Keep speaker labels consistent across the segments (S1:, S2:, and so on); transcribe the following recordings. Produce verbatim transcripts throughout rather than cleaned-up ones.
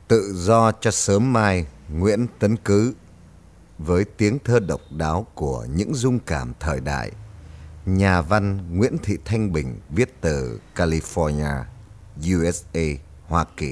S1: Tự do cho sớm mai, Nguyễn Tấn Cứ. Với tiếng thơ độc đáo của những dung cảm thời đại, nhà văn Nguyễn Thị Thanh Bình viết từ California, u ét a, Hoa Kỳ.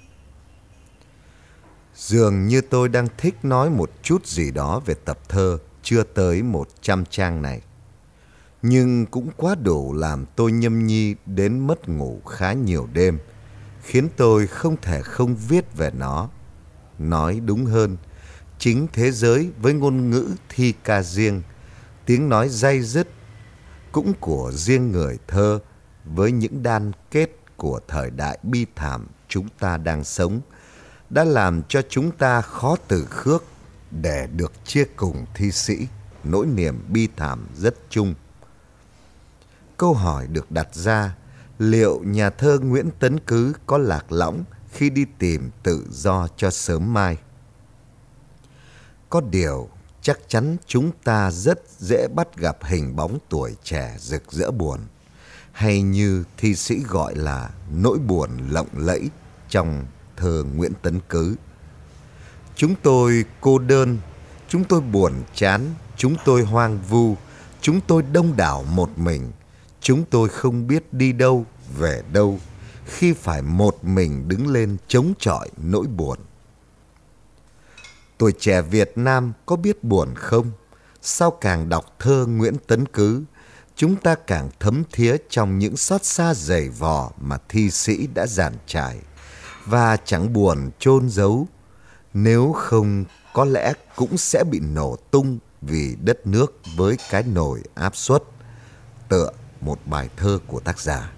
S1: Dường như tôi đang thích nói một chút gì đó về tập thơ chưa tới một trăm trang này, nhưng cũng quá đủ làm tôi nhâm nhi đến mất ngủ khá nhiều đêm, khiến tôi không thể không viết về nó. Nói đúng hơn, chính thế giới với ngôn ngữ thi ca riêng, tiếng nói day dứt cũng của riêng người thơ, với những đan kết của thời đại bi thảm chúng ta đang sống, đã làm cho chúng ta khó từ khước để được chia cùng thi sĩ nỗi niềm bi thảm rất chung. Câu hỏi được đặt ra, liệu nhà thơ Nguyễn Tấn Cứ có lạc lõng khi đi tìm tự do cho sớm mai? Có điều, chắc chắn chúng ta rất dễ bắt gặp hình bóng tuổi trẻ rực rỡ buồn, hay như thi sĩ gọi là nỗi buồn lộng lẫy trong thơ Nguyễn Tấn Cứ. Chúng tôi cô đơn, chúng tôi buồn chán, chúng tôi hoang vu, chúng tôi đông đảo một mình, chúng tôi không biết đi đâu, về đâu, khi phải một mình đứng lên chống chọi nỗi buồn. Tuổi trẻ Việt Nam có biết buồn không? Sao càng đọc thơ Nguyễn Tấn Cứ, chúng ta càng thấm thía trong những xót xa dày vò mà thi sĩ đã dàn trải, và chẳng buồn chôn giấu. Nếu không, có lẽ cũng sẽ bị nổ tung vì đất nước với cái nồi áp suất, tựa một bài thơ của tác giả.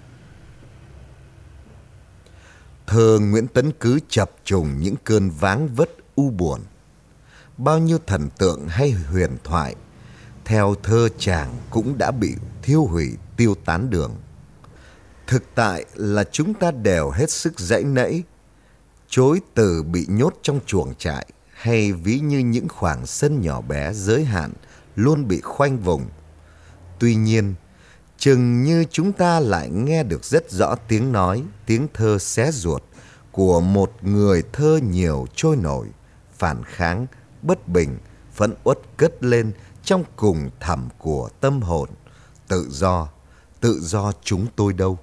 S1: Thơ Nguyễn Tấn Cứ chập trùng những cơn váng vất u buồn. Bao nhiêu thần tượng hay huyền thoại theo thơ chàng cũng đã bị thiêu hủy tiêu tán đường. Thực tại là chúng ta đều hết sức dãy nẫy, chối từ bị nhốt trong chuồng trại, hay ví như những khoảng sân nhỏ bé giới hạn luôn bị khoanh vùng. Tuy nhiên, chừng như chúng ta lại nghe được rất rõ tiếng nói, tiếng thơ xé ruột của một người thơ nhiều trôi nổi, phản kháng, bất bình, phẫn uất cất lên trong cùng thẳm của tâm hồn. Tự do, tự do chúng tôi đâu?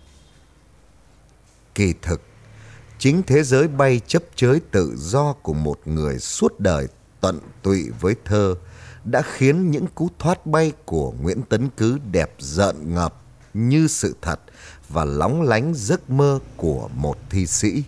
S1: Kỳ thực, chính thế giới bay chấp chới tự do của một người suốt đời tận tụy với thơ đã khiến những cú thoát bay của Nguyễn Tấn Cứ đẹp rợn ngập như sự thật và lóng lánh giấc mơ của một thi sĩ.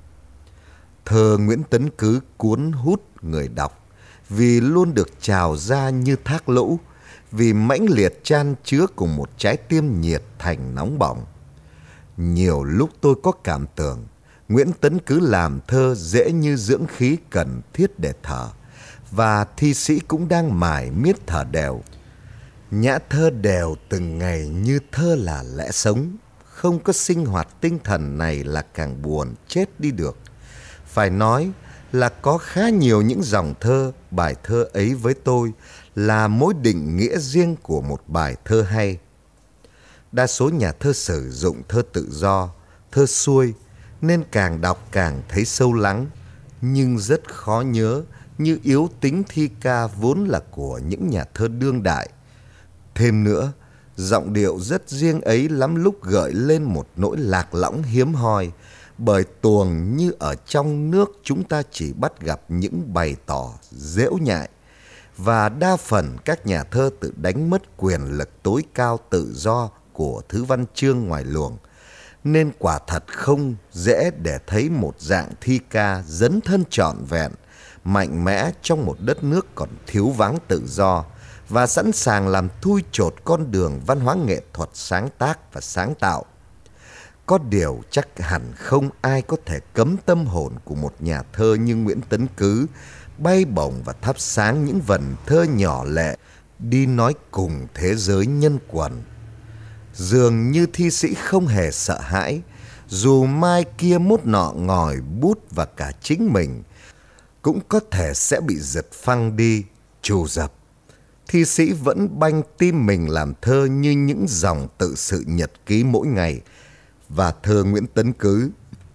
S1: Thơ Nguyễn Tấn Cứ cuốn hút người đọc vì luôn được trào ra như thác lũ, vì mãnh liệt chan chứa cùng một trái tim nhiệt thành nóng bỏng. Nhiều lúc tôi có cảm tưởng Nguyễn Tấn Cứ làm thơ dễ như dưỡng khí cần thiết để thở, và thi sĩ cũng đang mải miết thở đều. Nhã thơ đều từng ngày như thơ là lẽ sống, không có sinh hoạt tinh thần này là càng buồn chết đi được. Phải nói là có khá nhiều những dòng thơ, bài thơ ấy với tôi là mối định nghĩa riêng của một bài thơ hay. Đa số nhà thơ sử dụng thơ tự do, thơ xuôi, nên càng đọc càng thấy sâu lắng, nhưng rất khó nhớ, như yếu tính thi ca vốn là của những nhà thơ đương đại. Thêm nữa, giọng điệu rất riêng ấy lắm lúc gợi lên một nỗi lạc lõng hiếm hoi, bởi tuồng như ở trong nước chúng ta chỉ bắt gặp những bày tỏ dễu nhại, và đa phần các nhà thơ tự đánh mất quyền lực tối cao tự do của thứ văn chương ngoài luồng, nên quả thật không dễ để thấy một dạng thi ca dấn thân trọn vẹn, mạnh mẽ trong một đất nước còn thiếu vắng tự do, và sẵn sàng làm thui chột con đường văn hóa nghệ thuật sáng tác và sáng tạo. Có điều chắc hẳn không ai có thể cấm tâm hồn của một nhà thơ như Nguyễn Tấn Cứ bay bổng và thắp sáng những vần thơ nhỏ lệ đi nói cùng thế giới nhân quần. Dường như thi sĩ không hề sợ hãi, dù mai kia mốt nọ ngòi bút và cả chính mình cũng có thể sẽ bị giật phăng đi, trù dập. Thi sĩ vẫn banh tim mình làm thơ như những dòng tự sự nhật ký mỗi ngày, và thơ Nguyễn Tấn Cứ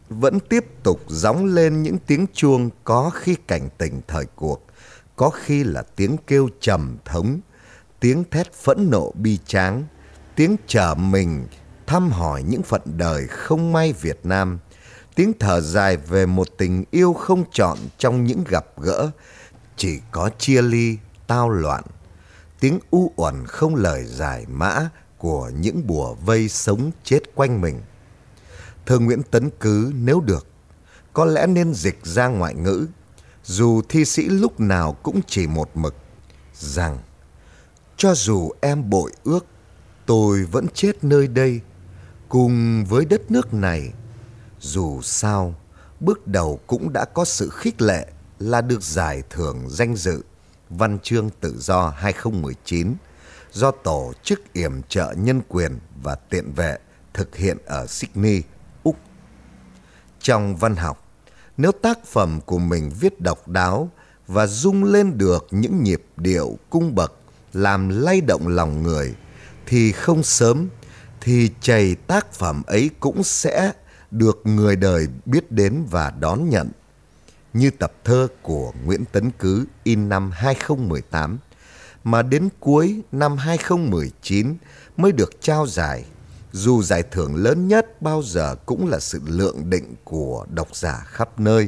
S1: vẫn tiếp tục gióng lên những tiếng chuông, có khi cảnh tỉnh thời cuộc, có khi là tiếng kêu trầm thống, tiếng thét phẫn nộ bi tráng, tiếng chờ mình thăm hỏi những phận đời không may Việt Nam, tiếng thở dài về một tình yêu không trọn trong những gặp gỡ chỉ có chia ly tao loạn, tiếng u uẩn không lời giải mã của những bùa vây sống chết quanh mình. Thơ Nguyễn Tấn Cứ nếu được, có lẽ nên dịch ra ngoại ngữ, dù thi sĩ lúc nào cũng chỉ một mực, rằng cho dù em bội ước, tôi vẫn chết nơi đây, cùng với đất nước này. Dù sao, bước đầu cũng đã có sự khích lệ là được giải thưởng danh dự Văn chương Tự do hai không một chín do Tổ chức Yểm trợ Nhân quyền và Tiện vệ thực hiện ở Sydney, Úc. Trong văn học, nếu tác phẩm của mình viết độc đáo và rung lên được những nhịp điệu cung bậc làm lay động lòng người, thì không sớm thì chày tác phẩm ấy cũng sẽ được người đời biết đến và đón nhận. Như tập thơ của Nguyễn Tấn Cứ in năm hai không một tám, mà đến cuối năm hai không một chín mới được trao giải, dù giải thưởng lớn nhất bao giờ cũng là sự lượng định của độc giả khắp nơi.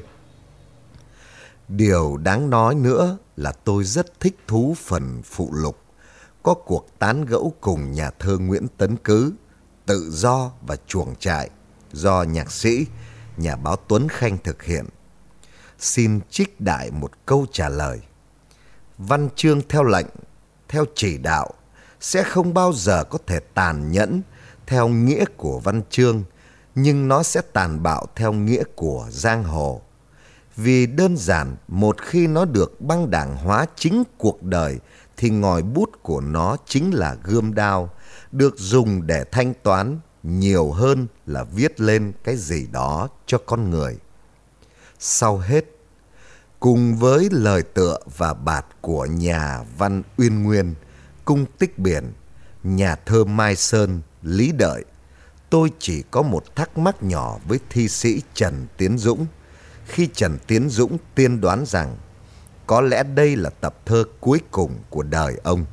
S1: Điều đáng nói nữa là tôi rất thích thú phần phụ lục, có cuộc tán gẫu cùng nhà thơ Nguyễn Tấn Cứ, Tự do và Chuồng trại, do nhạc sĩ, nhà báo Tuấn Khanh thực hiện. Xin trích đại một câu trả lời. Văn chương theo lệnh, theo chỉ đạo, sẽ không bao giờ có thể tàn nhẫn theo nghĩa của văn chương, nhưng nó sẽ tàn bạo theo nghĩa của giang hồ. Vì đơn giản, một khi nó được băng đảng hóa chính cuộc đời, thì ngòi bút của nó chính là gươm đao, được dùng để thanh toán nhiều hơn là viết lên cái gì đó cho con người. Sau hết, cùng với lời tựa và bạt của nhà văn Uyên Nguyên, Cung Tích Biển, nhà thơ Mai Sơn, Lý Đợi, tôi chỉ có một thắc mắc nhỏ với thi sĩ Trần Tiến Dũng, khi Trần Tiến Dũng tiên đoán rằng có lẽ đây là tập thơ cuối cùng của đời ông.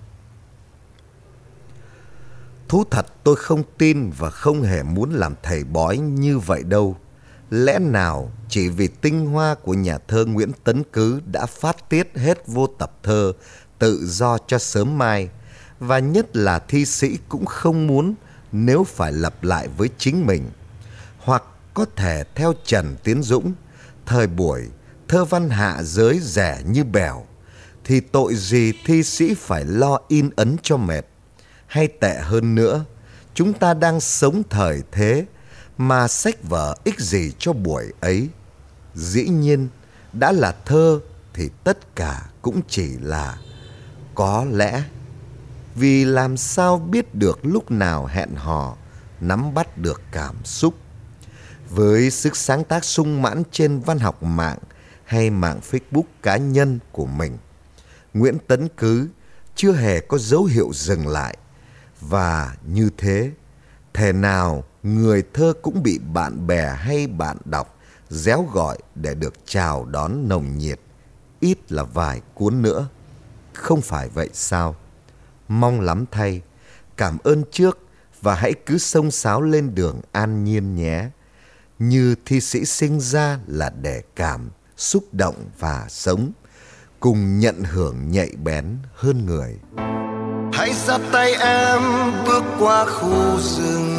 S1: Thú thật tôi không tin và không hề muốn làm thầy bói như vậy đâu. Lẽ nào chỉ vì tinh hoa của nhà thơ Nguyễn Tấn Cứ đã phát tiết hết vô tập thơ Tự do cho sớm mai, và nhất là thi sĩ cũng không muốn nếu phải lặp lại với chính mình. Hoặc có thể theo Trần Tiến Dũng, thời buổi thơ văn hạ giới rẻ như bèo, thì tội gì thi sĩ phải lo in ấn cho mệt. Hay tệ hơn nữa, chúng ta đang sống thời thế mà sách vở ích gì cho buổi ấy. Dĩ nhiên, đã là thơ thì tất cả cũng chỉ là có lẽ. Vì làm sao biết được lúc nào hẹn hò, nắm bắt được cảm xúc. Với sức sáng tác sung mãn trên văn học mạng hay mạng Facebook cá nhân của mình, Nguyễn Tấn Cứ chưa hề có dấu hiệu dừng lại. Và như thế, thể nào người thơ cũng bị bạn bè hay bạn đọc réo gọi để được chào đón nồng nhiệt, ít là vài cuốn nữa. Không phải vậy sao? Mong lắm thay, cảm ơn trước và hãy cứ xông xáo lên đường an nhiên nhé. Như thi sĩ sinh ra là để cảm, xúc động và sống, cùng nhận hưởng nhạy bén hơn người.
S2: Hãy dắt tay em bước qua khu rừng,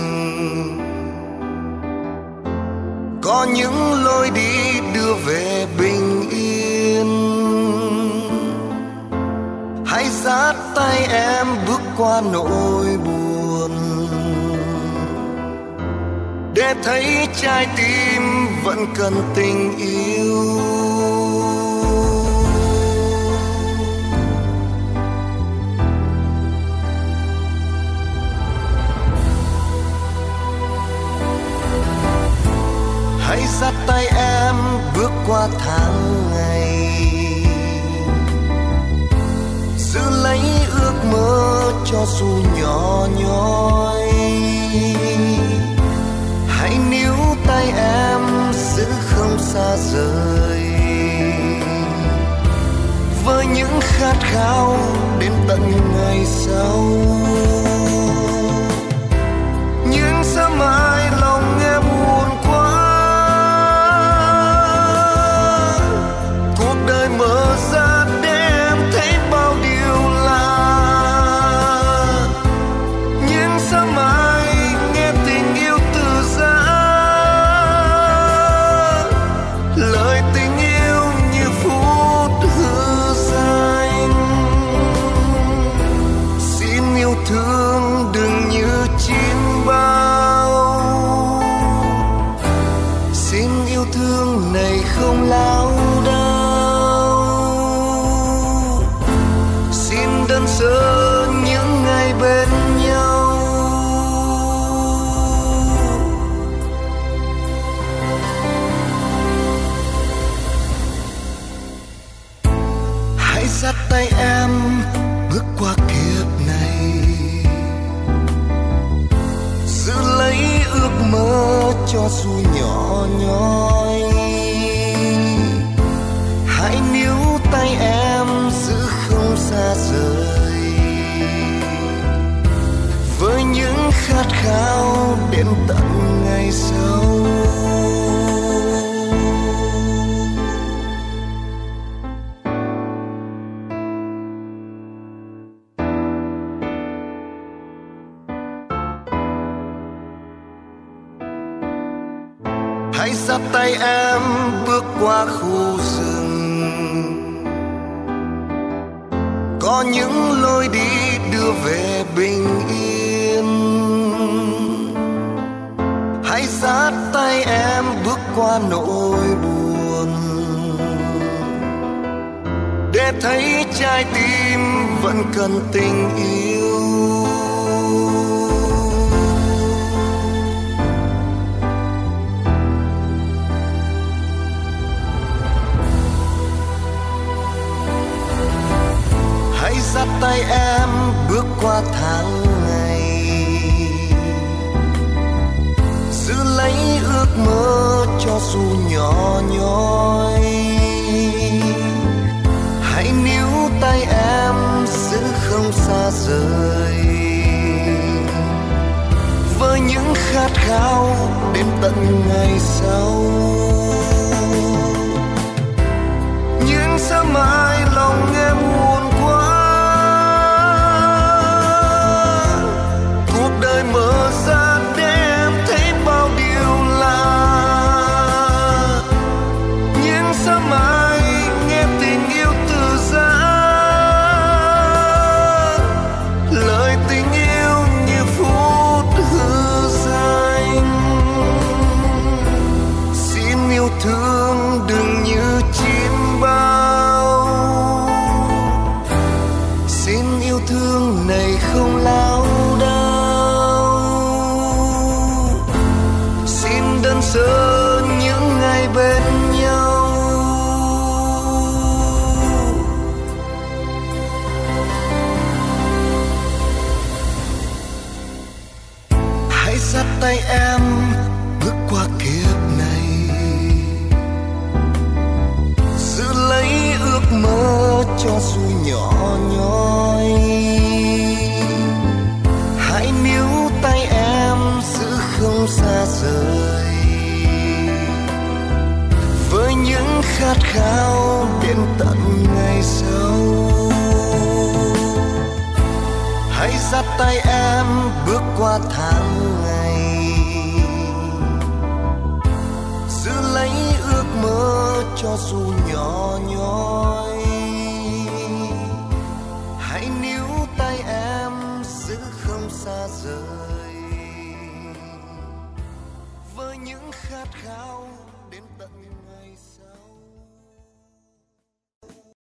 S2: có những lối đi đưa về bình yên. Hãy dắt tay em bước qua nỗi buồn, để thấy trái tim vẫn cần tình yêu. Hãy dắt tay em bước qua tháng ngày, giữ lấy ước mơ cho dù nhỏ nhoi. Hãy níu tay em xa rời, với những khát khao đến tận ngày sau. Nhưng sao mãi lòng em buồn quá, cuộc đời mở ra để em thấy bao điều lạ. Nhưng sao mãi nghe tình yêu từ giã, lời tình yêu như phút hư danh. Xin yêu thương đừng như chim bao, xin yêu thương này không lao đao. Xin đơn sơ những ngày bên nhau. Hãy dắt tay em bước qua kiếp này, giữ lấy ước mơ cho dù nhỏ nhoi. Hãy níu tay em giữ không xa rời, với những khát khao đến tận ngày sau. Hãy dắt tay em bước qua khu rừng, có những lối đi đưa về bình yên. Hãy dắt tay em bước qua nỗi buồn, để thấy trái tim vẫn cần tình yêu. Hãy dắt tay em bước qua tháng ngày, giữ lấy ước mơ cho dù nhỏ nhoi. Hãy níu tay em giữ không xa rời, với những khát khao đến tận ngày sau. Nhưng sao mãi lòng em buồn quá, cuộc đời mở ra để em thấy bao điều lạ. Nhưng sao mãi nghe tình yêu từ giã, lời tình yêu như phút hư danh. Xin yêu thương đừng như chim bao, xin yêu thương này không lao đao. Xin đơn sơ những ngày bên nhau. Hãy dắt tay em bước qua kiếp này, giữ lấy ước mơ cho dù nhỏ nhoi. Hãy níu tay em giữ không xa rời, với những khát khao đến tận ngày sau. Hãy dắt tay em bước qua tháng ngày, giữ lấy ước mơ cho dù nhỏ nhoi. Hãy níu tay em giữ không xa rời, với những khát khao đến tận